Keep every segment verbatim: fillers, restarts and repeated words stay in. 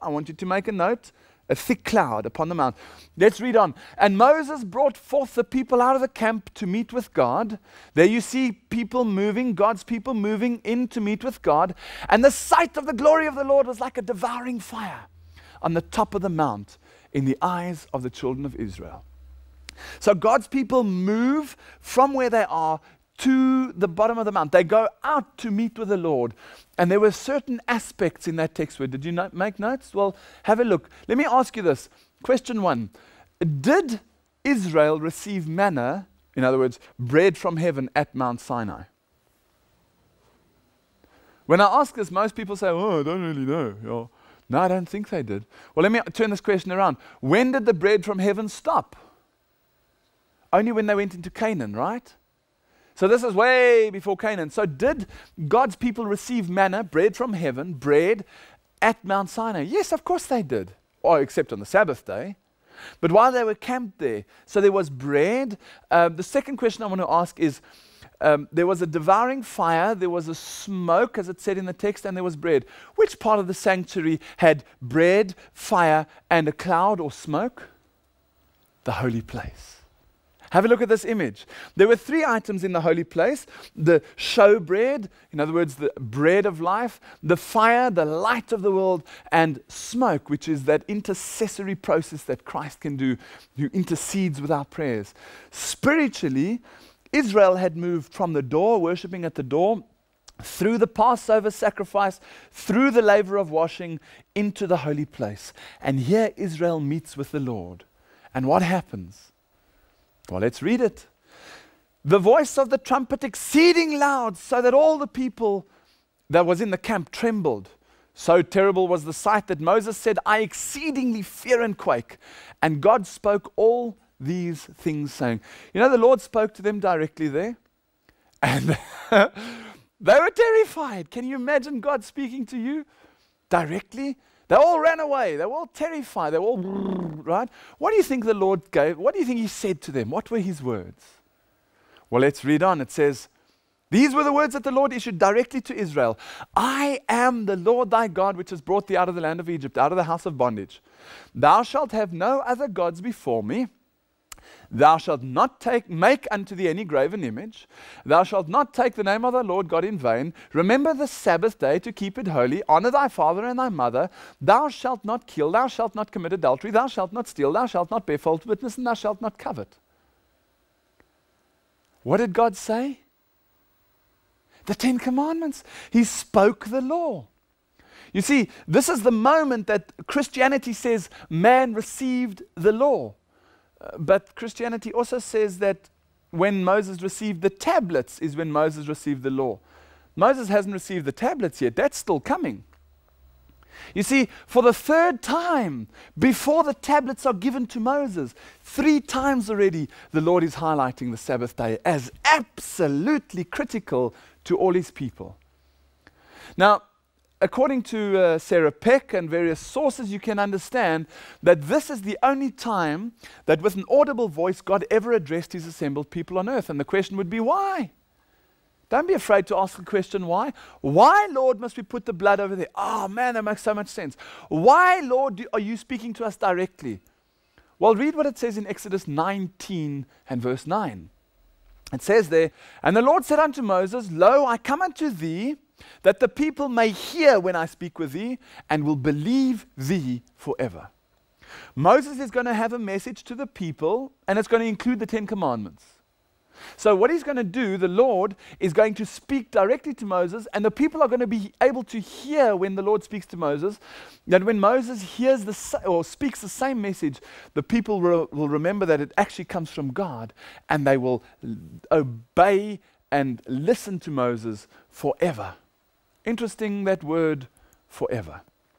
I want you to make a note. A thick cloud upon the mount. Let's read on. And Moses brought forth the people out of the camp to meet with God. There you see people moving, God's people moving in to meet with God. And the sight of the glory of the Lord was like a devouring fire on the top of the mount in the eyes of the children of Israel. So God's people move from where they are to the bottom of the mount. They go out to meet with the Lord. And there were certain aspects in that text word. Did you no- make notes? Well, have a look. Let me ask you this. Question one. Did Israel receive manna, in other words, bread from heaven at Mount Sinai? When I ask this, most people say, oh, I don't really know. Yeah. No, I don't think they did. Well, let me turn this question around. When did the bread from heaven stop? Only when they went into Canaan, right? So this is way before Canaan. So did God's people receive manna, bread from heaven, bread at Mount Sinai? Yes, of course they did. Or except on the Sabbath day. But while they were camped there, so there was bread. Uh, the second question I want to ask is, um, there was a devouring fire, there was a smoke, as it said in the text, and there was bread. Which part of the sanctuary had bread, fire, and a cloud or smoke? The holy place. Have a look at this image. There were three items in the holy place. The showbread, in other words, the bread of life, the fire, the light of the world, and smoke, which is that intercessory process that Christ can do, who intercedes with our prayers. Spiritually, Israel had moved from the door, worshipping at the door, through the Passover sacrifice, through the laver of washing, into the holy place. And here Israel meets with the Lord. And what happens? Well, let's read it. The voice of the trumpet exceeding loud, so that all the people that was in the camp trembled. So terrible was the sight that Moses said, I exceedingly fear and quake. And God spoke all these things, saying, you know, the Lord spoke to them directly there. And they were terrified. Can you imagine God speaking to you directly? They all ran away. They were all terrified. They were all, right? What do you think the Lord gave? What do you think He said to them? What were His words? Well, let's read on. It says, these were the words that the Lord issued directly to Israel. I am the Lord thy God, which has brought thee out of the land of Egypt, out of the house of bondage. Thou shalt have no other gods before me. Thou shalt not take, make unto thee any graven image. Thou shalt not take the name of the Lord God in vain. Remember the Sabbath day to keep it holy. Honor thy father and thy mother. Thou shalt not kill. Thou shalt not commit adultery. Thou shalt not steal. Thou shalt not bear false witness. And thou shalt not covet. What did God say? The Ten Commandments. He spoke the law. You see, this is the moment that Christianity says man received the law. But Christianity also says that when Moses received the tablets is when Moses received the law. Moses hasn't received the tablets yet. That's still coming. You see, for the third time, before the tablets are given to Moses, three times already, the Lord is highlighting the Sabbath day as absolutely critical to all His people. Now, according to uh, Sarah Peck and various sources, you can understand that this is the only time that with an audible voice God ever addressed His assembled people on earth. And the question would be, why? Don't be afraid to ask the question, why? Why, Lord, must we put the blood over there? Oh, man, that makes so much sense. Why, Lord, do, are you speaking to us directly? Well, read what it says in Exodus nineteen and verse nine. It says there, and the Lord said unto Moses, Lo, I come unto thee, that the people may hear when I speak with thee, and will believe thee forever. Moses is going to have a message to the people, and it's going to include the Ten Commandments. So what he's going to do, the Lord, is going to speak directly to Moses, and the people are going to be able to hear when the Lord speaks to Moses, that when Moses hears the sa- or speaks the same message, the people will, will remember that it actually comes from God, and they will l- obey and listen to Moses forever. Interesting, that word, forever.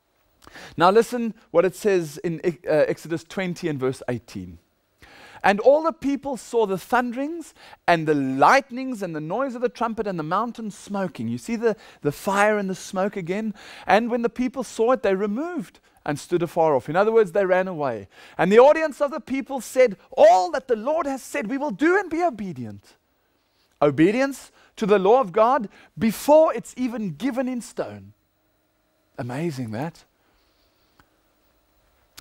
Now listen what it says in uh, Exodus twenty and verse eighteen. And all the people saw the thunderings and the lightnings and the noise of the trumpet and the mountain smoking. You see the, the fire and the smoke again? And when the people saw it, they removed and stood afar off. In other words, they ran away. And the audience of the people said, all that the Lord has said we will do and be obedient. Obedience to the law of God before it's even given in stone. Amazing that.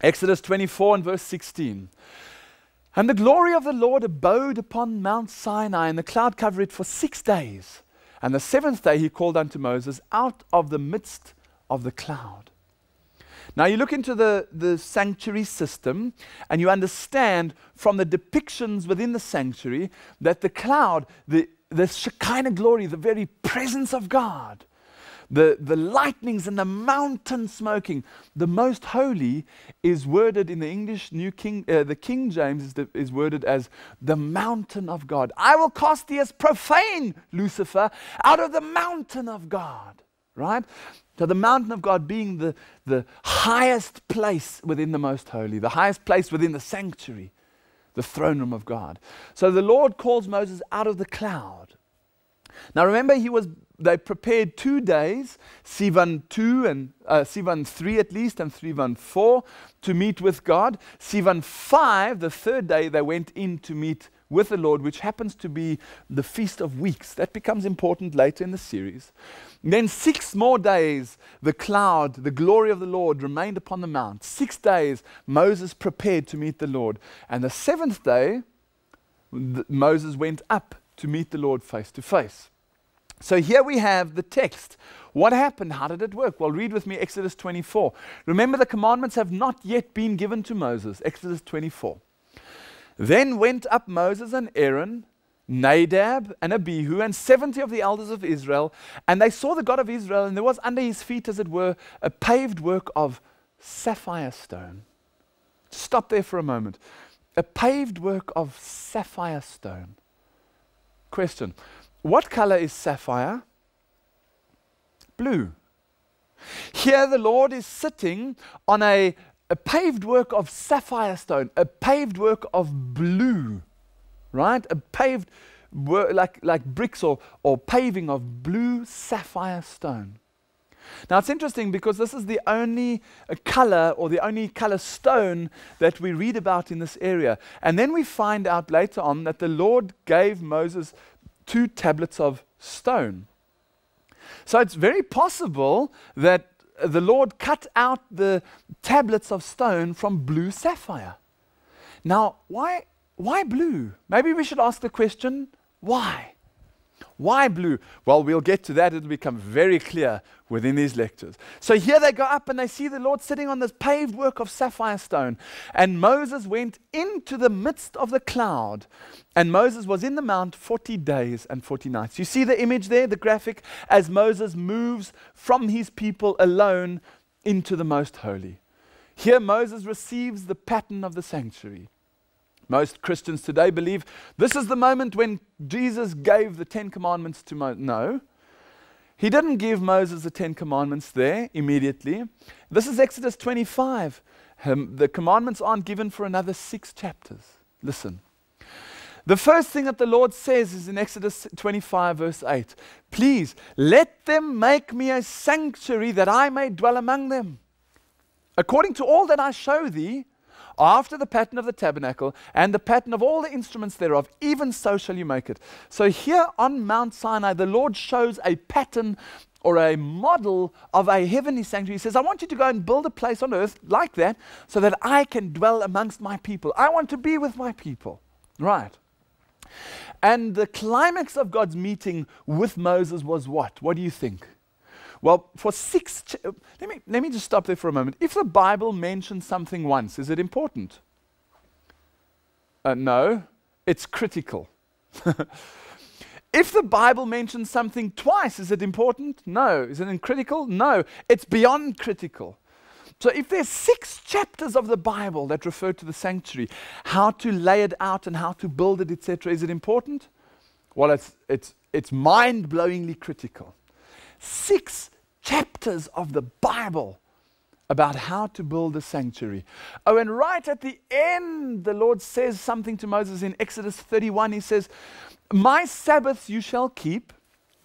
Exodus twenty-four and verse sixteen. And the glory of the Lord abode upon Mount Sinai, and the cloud covered it for six days. And the seventh day he called unto Moses out of the midst of the cloud. Now you look into the, the sanctuary system, and you understand from the depictions within the sanctuary that the cloud, the, the Shekinah glory, the very presence of God, the, the lightnings and the mountain smoking, the most holy is worded in the English New King, uh, the King James is, the, is worded as the mountain of God. I will cast thee as profane, Lucifer, out of the mountain of God. Right? So the mountain of God being the, the highest place within the most holy, the highest place within the sanctuary, the throne room of God. So the Lord calls Moses out of the cloud. Now remember, he was they prepared two days, Sivan two and uh, Sivan three at least, and Sivan four to meet with God. Sivan five, the third day, they went in to meet with the Lord, which happens to be the Feast of Weeks. That becomes important later in the series. And then six more days, the cloud, the glory of the Lord remained upon the mount. Six days, Moses prepared to meet the Lord. And the seventh day, th- Moses went up to meet the Lord face to face. So here we have the text. What happened? How did it work? Well, read with me Exodus twenty-four. Remember, the commandments have not yet been given to Moses. Exodus twenty-four. Then went up Moses and Aaron, Nadab and Abihu, and seventy of the elders of Israel, and they saw the God of Israel, and there was under his feet, as it were, a paved work of sapphire stone. Stop there for a moment. A paved work of sapphire stone. Question. What color is sapphire? Blue. Here the Lord is sitting on a, a paved work of sapphire stone, a paved work of blue, right? A paved work like, like bricks or, or paving of blue sapphire stone. Now it's interesting because this is the only uh, color or the only color stone that we read about in this area. And then we find out later on that the Lord gave Moses two tablets of stone. So it's very possible that uh, the Lord cut out the tablets of stone from blue sapphire. Now, why, why blue? Maybe we should ask the question, why? Why blue? Well, we'll get to that. It'll become very clear within these lectures. So here they go up and they see the Lord sitting on this paved work of sapphire stone. And Moses went into the midst of the cloud. And Moses was in the mount forty days and forty nights. You see the image there, the graphic, as Moses moves from his people alone into the most holy. Here Moses receives the pattern of the sanctuary. Most Christians today believe this is the moment when Jesus gave the Ten Commandments to Moses. No, he didn't give Moses the Ten Commandments there immediately. This is Exodus twenty-five. Um, the commandments aren't given for another six chapters. Listen. The first thing that the Lord says is in Exodus twenty-five verse eight. Please, let them make me a sanctuary that I may dwell among them. According to all that I show thee, after the pattern of the tabernacle and the pattern of all the instruments thereof, even so shall you make it. So here on Mount Sinai, the Lord shows a pattern or a model of a heavenly sanctuary. He says, I want you to go and build a place on earth like that so that I can dwell amongst my people. I want to be with my people. Right. And the climax of God's meeting with Moses was what? What do you think? Well, for six, ch- let me, let me just stop there for a moment. If the Bible mentions something once, is it important? Uh, no, it's critical. If the Bible mentions something twice, is it important? No. Is it critical? No. It's beyond critical. So if there's six chapters of the Bible that refer to the sanctuary, how to lay it out and how to build it, et cetera, is it important? Well, it's, it's, it's mind-blowingly critical. Six chapters of the Bible about how to build a sanctuary. Oh, and right at the end, the Lord says something to Moses in Exodus thirty-one. He says, my Sabbaths you shall keep.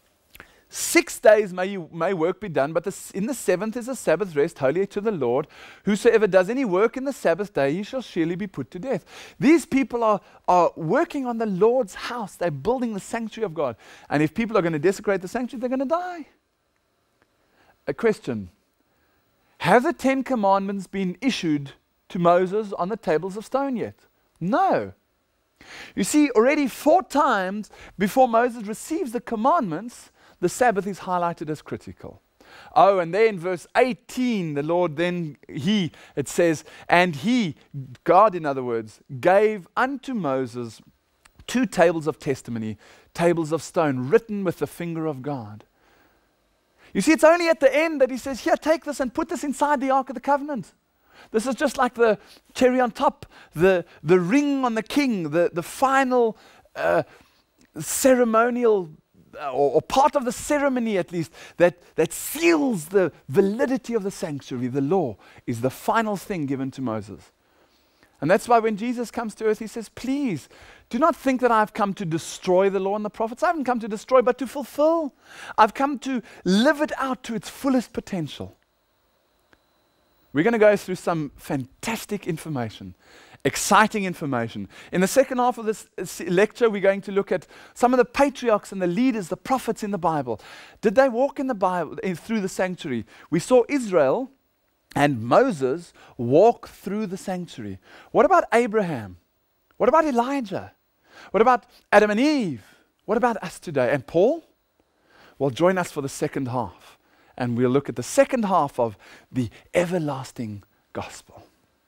Six days may, you, may work be done, but the, in the seventh is a Sabbath rest, holy to the Lord. Whosoever does any work in the Sabbath day, he shall surely be put to death. These people are, are working on the Lord's house. They're building the sanctuary of God. And if people are going to desecrate the sanctuary, they're going to die. A question. Have the Ten Commandments been issued to Moses on the tables of stone yet? No. You see, already four times before Moses receives the commandments, the Sabbath is highlighted as critical. Oh, and then verse eighteen, the Lord then, He, it says, and He, God in other words, gave unto Moses two tables of testimony, tables of stone, written with the finger of God. You see, it's only at the end that He says, here, take this and put this inside the Ark of the Covenant. This is just like the cherry on top, the, the ring on the king, the, the final uh, ceremonial, uh, or, or part of the ceremony at least, that, that seals the validity of the sanctuary. The law is the final thing given to Moses. And that's why when Jesus comes to earth, He says, please, do not think that I've come to destroy the law and the prophets. I haven't come to destroy, but to fulfill. I've come to live it out to its fullest potential. We're going to go through some fantastic information, exciting information. In the second half of this lecture, we're going to look at some of the patriarchs and the leaders, the prophets in the Bible. Did they walk in the Bible, in, through the sanctuary? We saw Israel and Moses walk through the sanctuary. What about Abraham? What about Elijah? What about Adam and Eve? What about us today? And Paul? Well, join us for the second half. And we'll look at the second half of the everlasting gospel.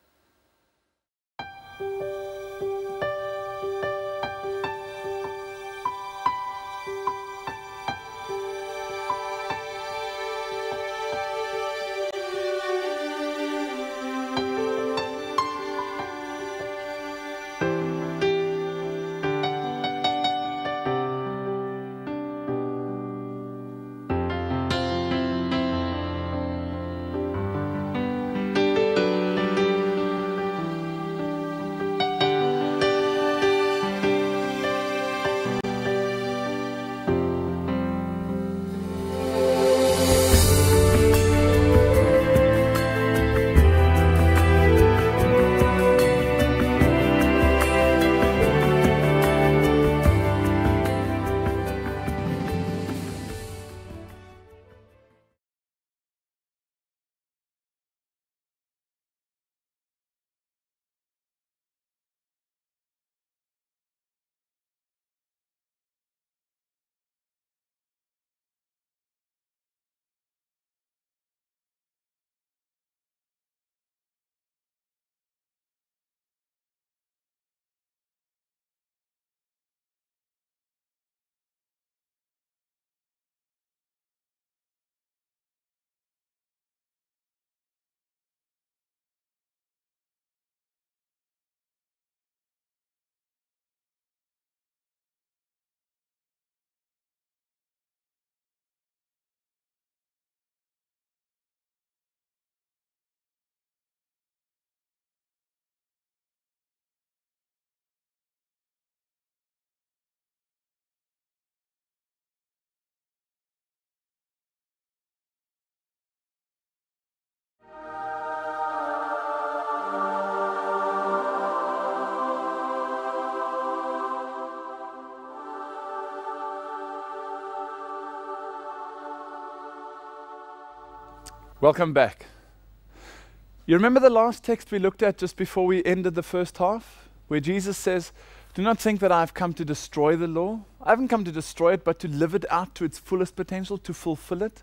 Welcome back. You remember the last text we looked at just before we ended the first half, where Jesus says, do not think that I've come to destroy the law. I haven't come to destroy it, but to live it out to its fullest potential, to fulfill it.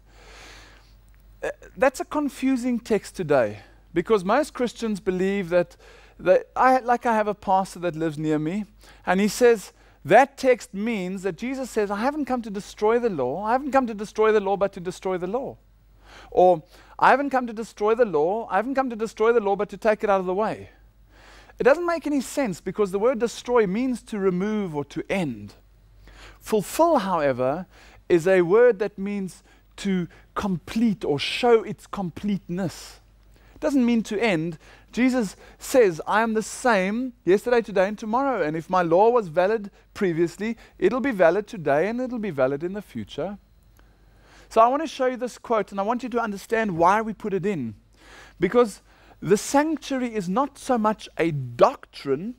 Uh, that's a confusing text today, because most Christians believe that, that I, like I have a pastor that lives near me, and he says, that text means that Jesus says, I haven't come to destroy the law. I haven't come to destroy the law, but to destroy the law. Or, I haven't come to destroy the law, I haven't come to destroy the law, but to take it out of the way. It doesn't make any sense, because the word destroy means to remove or to end. Fulfill, however, is a word that means to complete or show its completeness. It doesn't mean to end. Jesus says, I am the same yesterday, today, and tomorrow. And if my law was valid previously, it'll be valid today and it'll be valid in the future. So I want to show you this quote, and I want you to understand why we put it in. Because the sanctuary is not so much a doctrine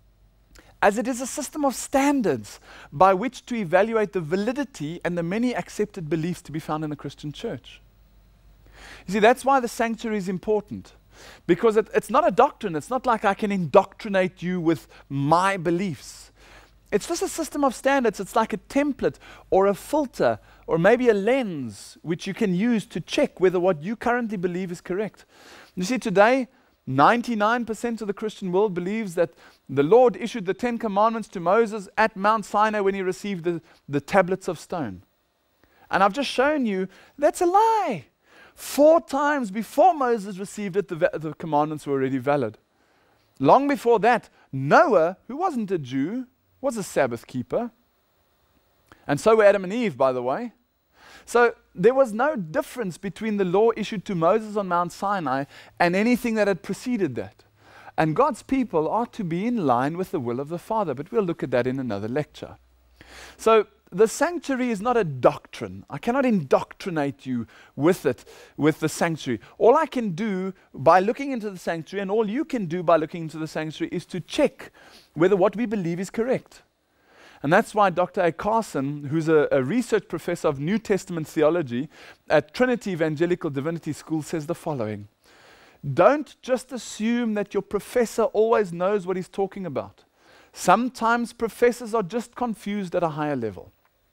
as it is a system of standards by which to evaluate the validity and the many accepted beliefs to be found in the Christian church. You see, that's why the sanctuary is important. Because it, it's not a doctrine. It's not like I can indoctrinate you with my beliefs. It's just a system of standards. It's like a template or a filter or maybe a lens which you can use to check whether what you currently believe is correct. You see, today, ninety-nine percent of the Christian world believes that the Lord issued the Ten Commandments to Moses at Mount Sinai when he received the, the tablets of stone. And I've just shown you that's a lie. Four times before Moses received it, the, va- the commandments were already valid. Long before that, Noah, who wasn't a Jew, was a Sabbath keeper. And so were Adam and Eve, by the way. So there was no difference between the law issued to Moses on Mount Sinai and anything that had preceded that. And God's people are to be in line with the will of the Father, but we'll look at that in another lecture. So the sanctuary is not a doctrine. I cannot indoctrinate you with it, with the sanctuary. All I can do by looking into the sanctuary, and all you can do by looking into the sanctuary, is to check whether what we believe is correct. And that's why Doctor A. Carson, who's a, a research professor of New Testament theology at Trinity Evangelical Divinity School, says the following: don't just assume that your professor always knows what he's talking about. Sometimes professors are just confused at a higher level.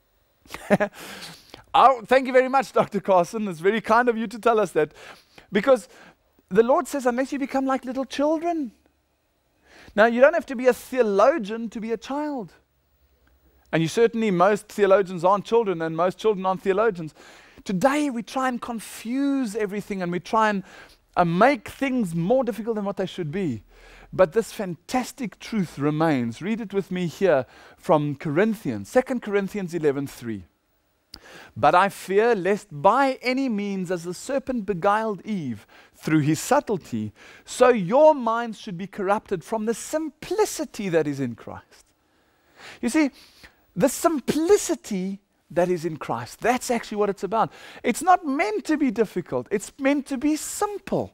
Oh, thank you very much, Doctor Carson. It's very kind of you to tell us that. Because the Lord says, unless you become like little children. Now, you don't have to be a theologian to be a child. And you certainly, most theologians aren't children, and most children aren't theologians. Today, we try and confuse everything, and we try and uh, make things more difficult than what they should be. But this fantastic truth remains. Read it with me here from Corinthians, Second Corinthians eleven three. But I fear lest by any means, as the serpent beguiled Eve through his subtlety, so your minds should be corrupted from the simplicity that is in Christ. You see, the simplicity that is in Christ, that's actually what it's about. It's not meant to be difficult. It's meant to be simple.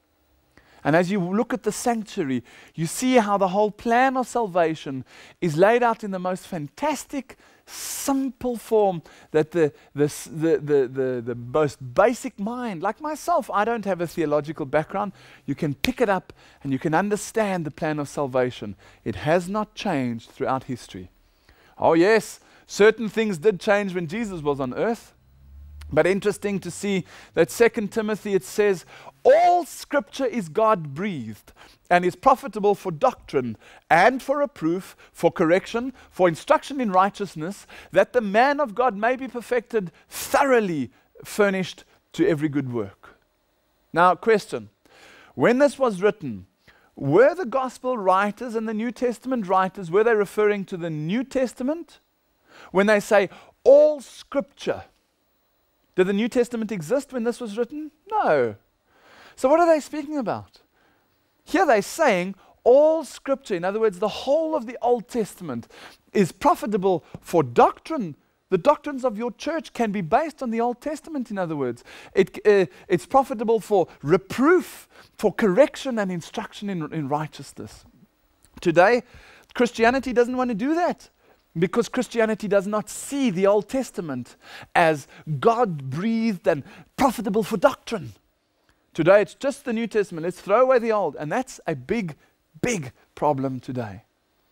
And as you look at the sanctuary, you see how the whole plan of salvation is laid out in the most fantastic, simple form that the, the, the, the, the, the most basic mind, like myself, I don't have a theological background, you can pick it up and you can understand the plan of salvation. It has not changed throughout history. Oh yes, certain things did change when Jesus was on earth. But interesting to see that Second Timothy, it says, all scripture is God-breathed and is profitable for doctrine and for reproof, for correction, for instruction in righteousness, that the man of God may be perfected, thoroughly furnished to every good work. Now, question. When this was written, were the gospel writers and the New Testament writers, were they referring to the New Testament? When they say all scripture, did the New Testament exist when this was written? No. So what are they speaking about? Here they're saying all scripture, in other words, the whole of the Old Testament is profitable for doctrine. The doctrines of your church can be based on the Old Testament, in other words. It, uh, it's profitable for reproof, for correction and instruction in, in righteousness. Today, Christianity doesn't want to do that, because Christianity does not see the Old Testament as God-breathed and profitable for doctrine. Today, it's just the New Testament. Let's throw away the Old. And that's a big, big problem today.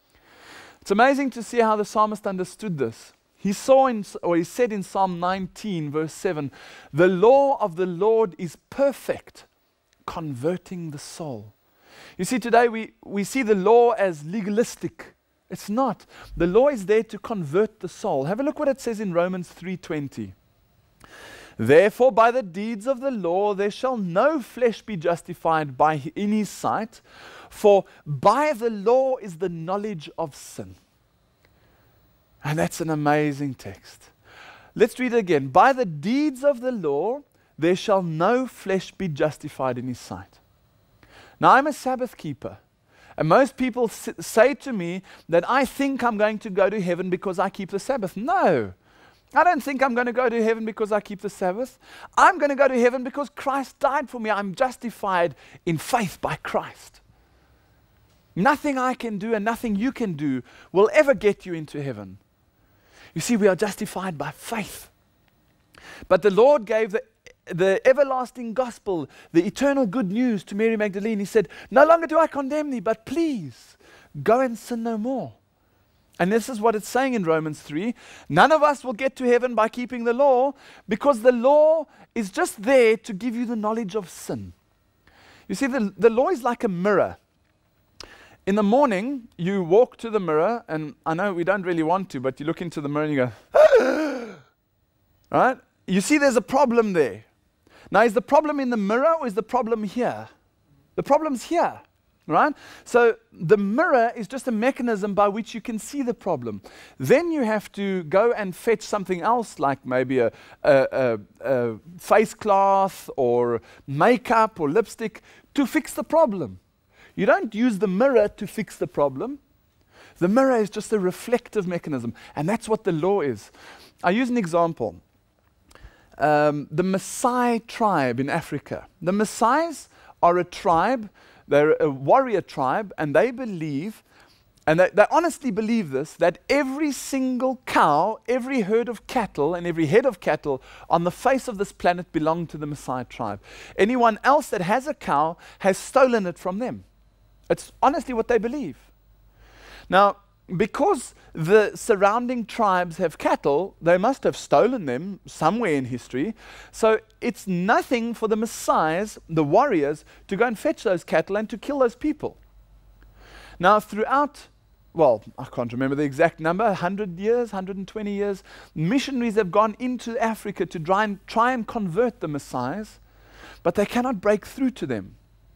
It's amazing to see how the psalmist understood this. He saw, in, or he said in Psalm nineteen, verse seven, the law of the Lord is perfect, converting the soul. You see, today we, we see the law as legalistic. It's not. The law is there to convert the soul. Have a look what it says in Romans three twenty. Therefore, by the deeds of the law, there shall no flesh be justified by in his sight, for by the law is the knowledge of sin. And that's an amazing text. Let's read it again. By the deeds of the law, there shall no flesh be justified in his sight. Now, I'm a Sabbath keeper. And most people s- say to me that I think I'm going to go to heaven because I keep the Sabbath. No, I don't think I'm going to go to heaven because I keep the Sabbath. I'm going to go to heaven because Christ died for me. I'm justified in faith by Christ. Nothing I can do and nothing you can do will ever get you into heaven. You see, we are justified by faith. But the Lord gave the the everlasting gospel, the eternal good news to Mary Magdalene. He said, no longer do I condemn thee, but please go and sin no more. And this is what it's saying in Romans three. None of us will get to heaven by keeping the law, because the law is just there to give you the knowledge of sin. You see, the, the law is like a mirror. In the morning, you walk to the mirror, and I know we don't really want to, but you look into the mirror and you go, right? You see there's a problem there. Now, is the problem in the mirror or is the problem here? The problem's here, right? So the mirror is just a mechanism by which you can see the problem. Then you have to go and fetch something else, like maybe a, a, a, a face cloth or makeup or lipstick to fix the problem. You don't use the mirror to fix the problem. The mirror is just a reflective mechanism, and that's what the law is. I use an example. Um, the Maasai tribe in Africa. The Maasais are a tribe, they're a warrior tribe, and they believe, and they, they honestly believe this, that every single cow, every herd of cattle, and every head of cattle on the face of this planet belong to the Maasai tribe. Anyone else that has a cow has stolen it from them. It's honestly what they believe. Now, because the surrounding tribes have cattle, they must have stolen them somewhere in history. So it's nothing for the Maasais, the warriors, to go and fetch those cattle and to kill those people. Now, throughout, well, I can't remember the exact number, one hundred years, one hundred twenty years, missionaries have gone into Africa to try and, try and convert the Maasais, but they cannot break through to them.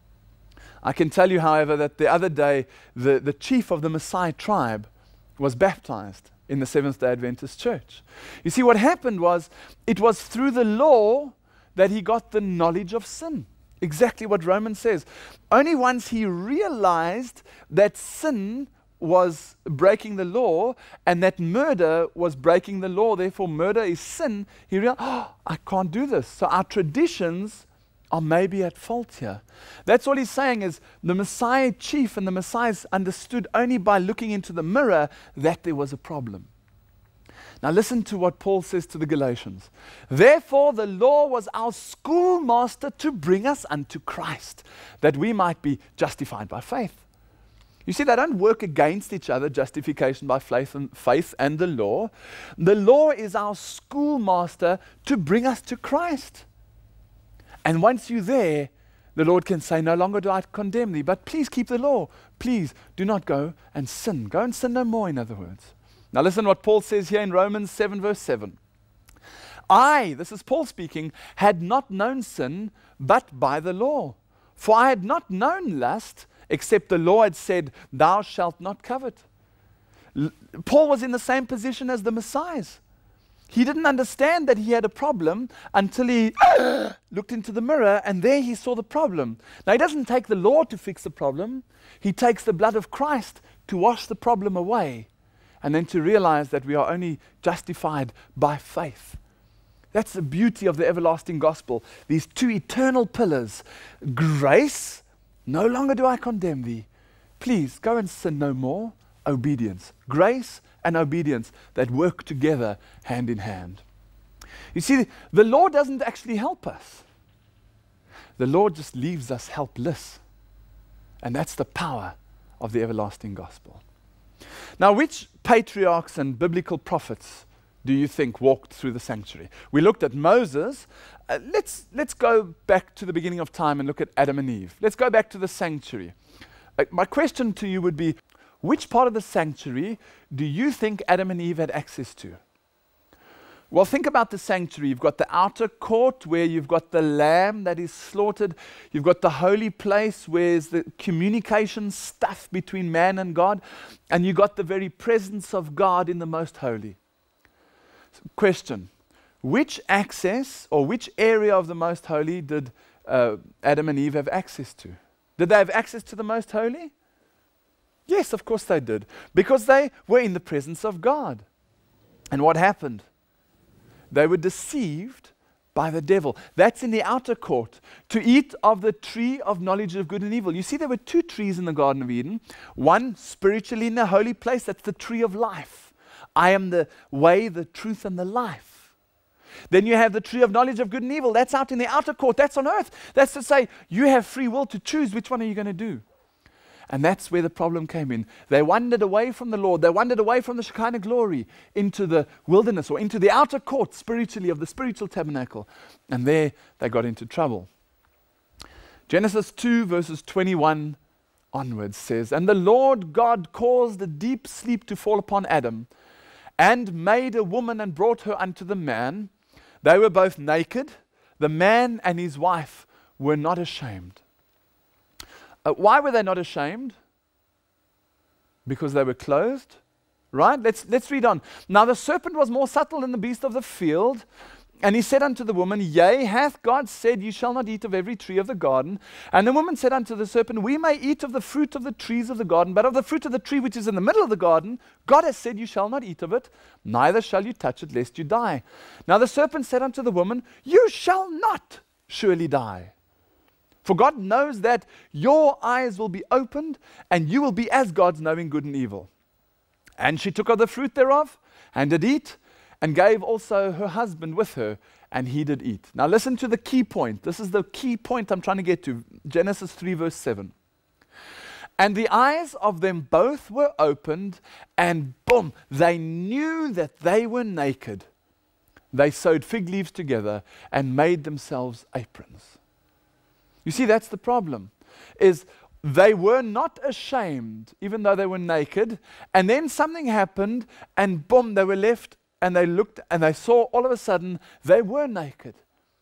I can tell you, however, that the other day, the, the chief of the Maasai tribe was baptized in the Seventh-day Adventist Church. You see, what happened was, it was through the law that he got the knowledge of sin. Exactly what Romans says. Only once he realized that sin was breaking the law, and that murder was breaking the law, therefore murder is sin, he realized, oh, I can't do this. So our traditions are maybe at fault here. That's all he's saying, is the Maasai chief and the Maasais understood only by looking into the mirror that there was a problem. Now listen to what Paul says to the Galatians. Therefore the law was our schoolmaster to bring us unto Christ, that we might be justified by faith. You see, they don't work against each other, justification by faith and, faith and the law. The law is our schoolmaster to bring us to Christ. And once you're there, the Lord can say, no longer do I condemn thee, but please keep the law. Please do not go and sin. Go and sin no more, in other words. Now listen what Paul says here in Romans seven verse seven. I, this is Paul speaking, had not known sin, but by the law. For I had not known lust, except the law had said, thou shalt not covet. L- Paul was in the same position as the Maasais. He didn't understand that he had a problem until he looked into the mirror, and there he saw the problem. Now, he doesn't take the law to fix the problem. He takes the blood of Christ to wash the problem away, and then to realize that we are only justified by faith. That's the beauty of the everlasting gospel. These two eternal pillars. Grace, no longer do I condemn thee. Please go and sin no more. Obedience. Grace and obedience that work together hand in hand. You see, the law doesn't actually help us. The law just leaves us helpless. And that's the power of the everlasting gospel. Now, which patriarchs and biblical prophets do you think walked through the sanctuary? We looked at Moses. Uh, let's, let's go back to the beginning of time and look at Adam and Eve. Let's go back to the sanctuary. Uh, my question to you would be, which part of the sanctuary do you think Adam and Eve had access to? Well, think about the sanctuary. You've got the outer court where you've got the lamb that is slaughtered. You've got the holy place where's the communication stuff between man and God. And you've got the very presence of God in the most holy. So, question, which access or which area of the most holy did uh, Adam and Eve have access to? Did they have access to the most holy? Yes, of course they did, because they were in the presence of God. And what happened? They were deceived by the devil. That's in the outer court, to eat of the tree of knowledge of good and evil. You see, there were two trees in the Garden of Eden. One spiritually in the holy place, that's the tree of life. I am the way, the truth, and the life. Then you have the tree of knowledge of good and evil. That's out in the outer court. That's on earth. That's to say, you have free will to choose which one are you going to do. And that's where the problem came in. They wandered away from the Lord. They wandered away from the Shekinah glory into the wilderness or into the outer court spiritually of the spiritual tabernacle. And there they got into trouble. Genesis two verses twenty-one onwards says, "And the Lord God caused a deep sleep to fall upon Adam, and made a woman and brought her unto the man. They were both naked. The man and his wife were not ashamed." Uh, why were they not ashamed? Because they were clothed, right? Let's, let's read on. "Now the serpent was more subtle than the beast of the field, and he said unto the woman, Yea, hath God said, Ye shall not eat of every tree of the garden? And the woman said unto the serpent, We may eat of the fruit of the trees of the garden, but of the fruit of the tree which is in the middle of the garden, God has said, You shall not eat of it, neither shall you touch it, lest you die. Now the serpent said unto the woman, You shall not surely die. For God knows that your eyes will be opened, and you will be as gods, knowing good and evil. And she took of the fruit thereof, and did eat, and gave also her husband with her, and he did eat." Now listen to the key point. This is the key point I'm trying to get to. Genesis three verse seven. "And the eyes of them both were opened, and boom, they knew that they were naked. They sewed fig leaves together, and made themselves aprons." You see, that's the problem, is they were not ashamed, even though they were naked, and then something happened, and boom, they were left, and they looked, and they saw all of a sudden, they were naked.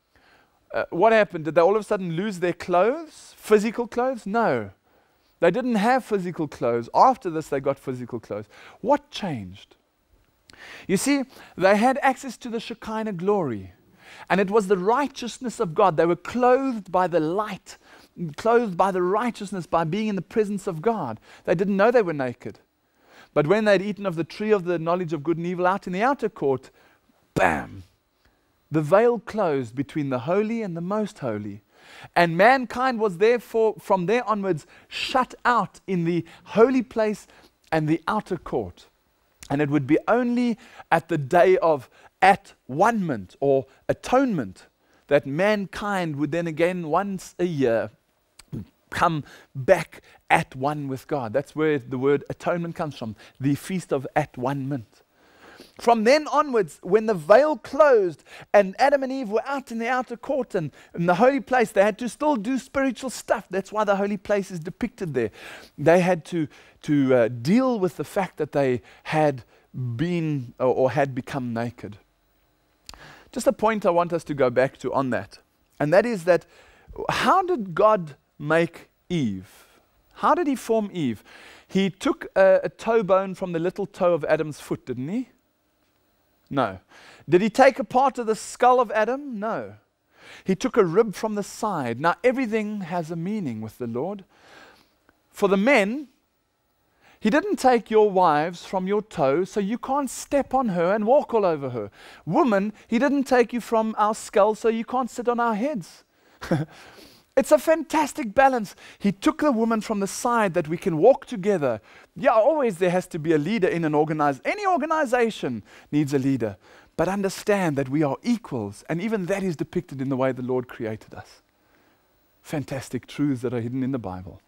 Uh, what happened? Did they all of a sudden lose their clothes, physical clothes? No. They didn't have physical clothes. After this, they got physical clothes. What changed? You see, they had access to the Shekinah glory. And it was the righteousness of God. They were clothed by the light, clothed by the righteousness, by being in the presence of God. They didn't know they were naked. But when they'd eaten of the tree of the knowledge of good and evil out in the outer court, bam, the veil closed between the holy and the most holy. And mankind was therefore, from there onwards, shut out in the holy place and the outer court. And it would be only at the day of at-one-ment or atonement that mankind would then again once a year come back at one with God. That's where the word atonement comes from, the feast of at-one-ment. From then onwards, when the veil closed and Adam and Eve were out in the outer court and in the holy place, they had to still do spiritual stuff. That's why the holy place is depicted there. They had to, to uh, deal with the fact that they had been or, or had become naked. Just a point I want us to go back to on that, and that is that how did God make Eve? How did he form Eve? He took a, a toe bone from the little toe of Adam's foot, didn't he? No. Did he take a part of the skull of Adam? No. He took a rib from the side. Now everything has a meaning with the Lord. For the men, he didn't take your wives from your toe, so you can't step on her and walk all over her. Woman, he didn't take you from our skull, so you can't sit on our heads. It's a fantastic balance. He took the woman from the side that we can walk together. Yeah, always there has to be a leader in an organization. Any organization needs a leader. But understand that we are equals, and even that is depicted in the way the Lord created us. Fantastic truths that are hidden in the Bible.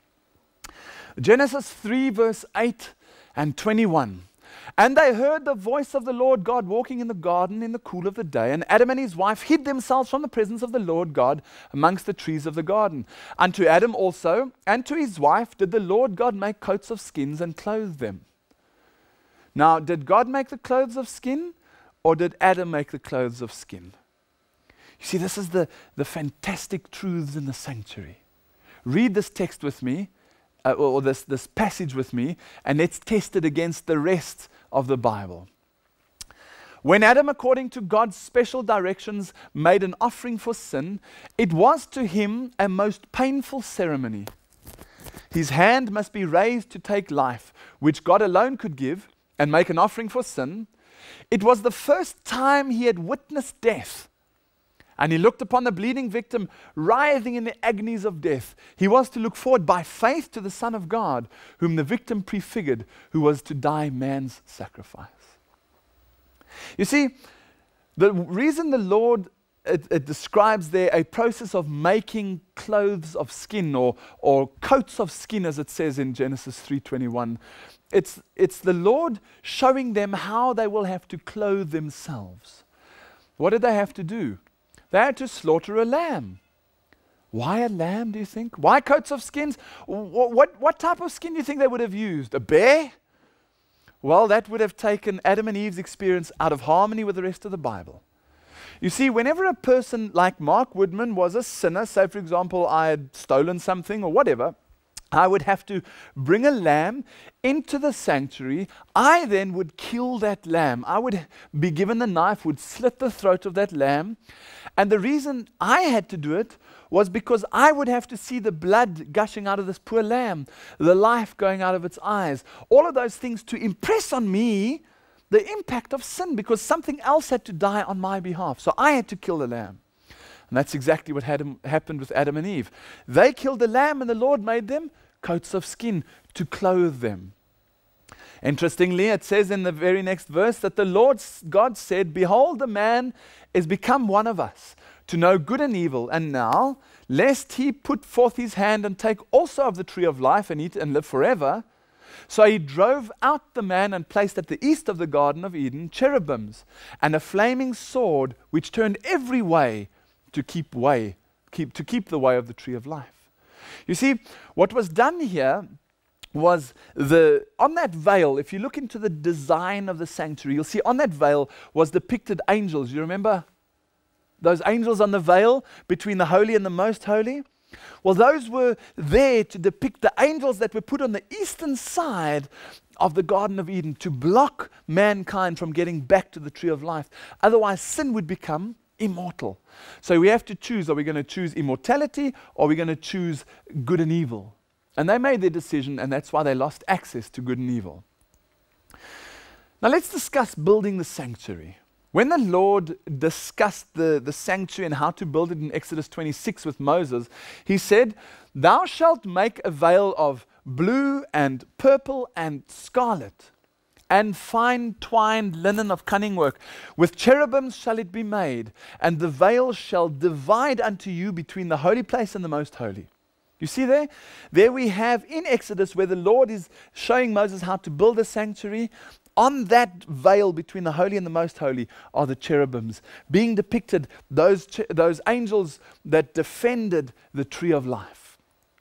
Genesis three verse eight and twenty-one. "And they heard the voice of the Lord God walking in the garden in the cool of the day. And Adam and his wife hid themselves from the presence of the Lord God amongst the trees of the garden. Unto Adam also and to his wife did the Lord God make coats of skins and clothe them." Now, did God make the clothes of skin, or did Adam make the clothes of skin? You see, this is the, the fantastic truths in the sanctuary. Read this text with me. Uh, or, or this, this passage with me, and let's test it against the rest of the Bible. "When Adam, according to God's special directions, made an offering for sin, it was to him a most painful ceremony. His hand must be raised to take life, which God alone could give, and make an offering for sin. It was the first time he had witnessed death. And he looked upon the bleeding victim writhing in the agonies of death. He was to look forward by faith to the Son of God, whom the victim prefigured, who was to die man's sacrifice." You see, The reason the Lord, it, it describes there a process of making clothes of skin or, or coats of skin, as it says in Genesis three twenty-one. It's, it's the Lord showing them how they will have to clothe themselves. What did they have to do? They had to slaughter a lamb. Why a lamb, do you think? Why coats of skins? What, what, what type of skin do you think they would have used? A bear? Well, that would have taken Adam and Eve's experience out of harmony with the rest of the Bible. You see, whenever a person like Mark Woodman was a sinner, say for example I had stolen something or whatever, I would have to bring a lamb into the sanctuary. I then would kill that lamb. I would be given the knife, would slit the throat of that lamb. And the reason I had to do it was because I would have to see the blood gushing out of this poor lamb, the life going out of its eyes, all of those things to impress on me the impact of sin, because something else had to die on my behalf. So I had to kill the lamb. And that's exactly what had happened with Adam and Eve. They killed the lamb and the Lord made them coats of skin to clothe them. Interestingly, it says in the very next verse that the Lord God said, "Behold, the man is become one of us, to know good and evil. And now, lest he put forth his hand and take also of the tree of life and eat and live forever." So he drove out the man and placed at the east of the Garden of Eden cherubims and a flaming sword which turned every way to keep way, keep, to keep the way of the tree of life. You see, what was done here was the, on that veil, if you look into the design of the sanctuary, you'll see on that veil was depicted angels. You remember those angels on the veil between the holy and the most holy? Well, those were there to depict the angels that were put on the eastern side of the Garden of Eden to block mankind from getting back to the tree of life. Otherwise, sin would become immortal. So we have to choose, are we going to choose immortality or are we going to choose good and evil? And they made their decision, and that's why they lost access to good and evil. Now let's discuss building the sanctuary. When the Lord discussed the, the sanctuary and how to build it in Exodus twenty-six with Moses, he said, "Thou shalt make a veil of blue and purple and scarlet, and fine twined linen of cunning work. With cherubims shall it be made, and the veil shall divide unto you between the holy place and the most holy." You see there? There we have in Exodus where the Lord is showing Moses how to build a sanctuary. On that veil between the holy and the most holy are the cherubims, being depicted those, those angels that defended the tree of life.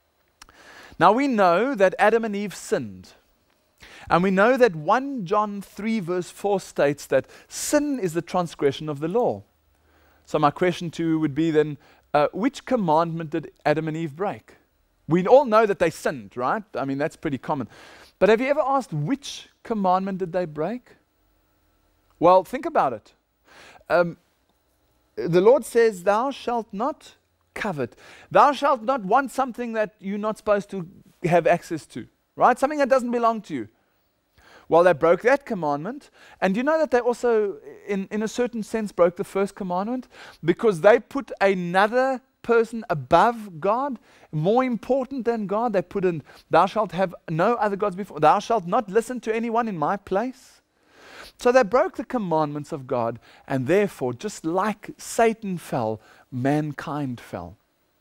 Now we know that Adam and Eve sinned. And we know that First John three verse four states that sin is the transgression of the law. So my question to you would be then, uh, which commandment did Adam and Eve break? We all know that they sinned, right? I mean, that's pretty common. But have you ever asked which commandment did they break? Well, think about it. Um, the Lord says, "Thou shalt not covet." Thou shalt not want something that you're not supposed to have access to, right? Something that doesn't belong to you. Well, they broke that commandment. And you know that they also, in, in a certain sense, broke the first commandment? Because they put another person above God, more important than God. They put in, "Thou shalt have no other gods before. Thou shalt not listen to anyone in my place." So they broke the commandments of God, and therefore, just like Satan fell, mankind fell.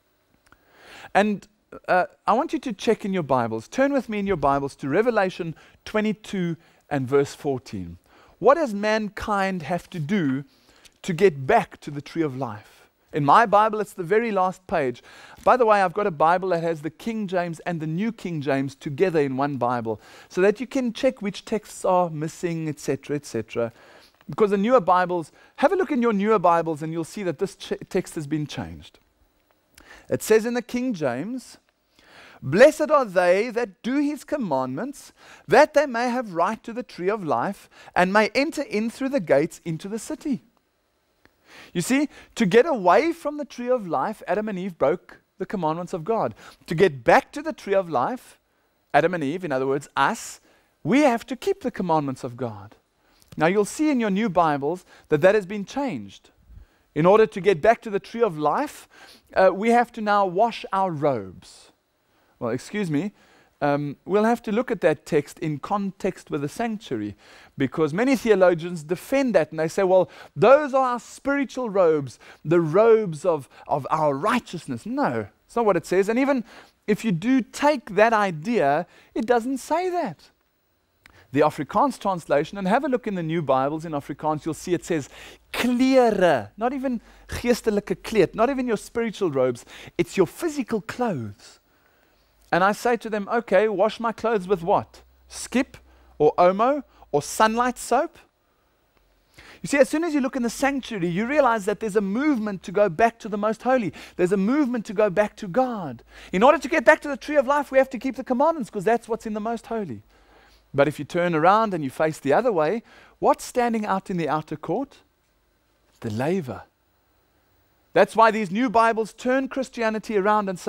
And uh, I want you to check in your Bibles. Turn with me in your Bibles to Revelation twenty-two and verse fourteen. What does mankind have to do to get back to the tree of life? In my Bible, it's the very last page. By the way, I've got a Bible that has the King James and the New King James together in one Bible, so that you can check which texts are missing, et cetera, et cetera. Because the newer Bibles, have a look in your newer Bibles and you'll see that this ch- text has been changed. It says in the King James, "Blessed are they that do his commandments, that they may have right to the tree of life, and may enter in through the gates into the city." You see, to get away from the tree of life, Adam and Eve broke the commandments of God. To get back to the tree of life, Adam and Eve, in other words, us, we have to keep the commandments of God. Now you'll see in your new Bibles that that has been changed. In order to get back to the tree of life, uh, we have to now wash our robes. Well, excuse me, Um, we'll have to look at that text in context with the sanctuary, because many theologians defend that and they say, well, those are our spiritual robes, the robes of, of our righteousness. No, it's not what it says. And even if you do take that idea, it doesn't say that. The Afrikaans translation, and have a look in the new Bibles in Afrikaans, you'll see it says klere, not even geestelike kleed, not even your spiritual robes, it's your physical clothes. And I say to them, okay, wash my clothes with what? Skip or Omo or sunlight soap? You see, as soon as you look in the sanctuary, you realize that there's a movement to go back to the most holy. There's a movement to go back to God. In order to get back to the tree of life, we have to keep the commandments, because that's what's in the most holy. But if you turn around and you face the other way, what's standing out in the outer court? The laver. That's why these new Bibles turn Christianity around and say,